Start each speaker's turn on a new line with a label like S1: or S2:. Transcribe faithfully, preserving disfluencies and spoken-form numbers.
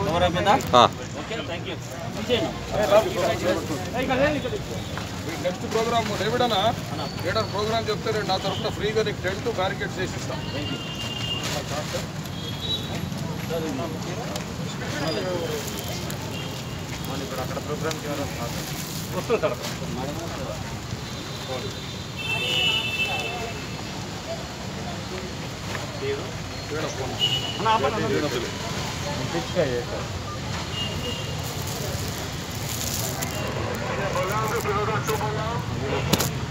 S1: Next programme డేవిడనా leader programme చెప్తే నేను నా తరఫున ఫ్రీగా నీకు టెంట్ బ్యారికేడ్ చేసి ఇస్తాను. ఇప్పుడు అక్కడ ప్రోగ్రామ్కి వస్తుంది ఫోన్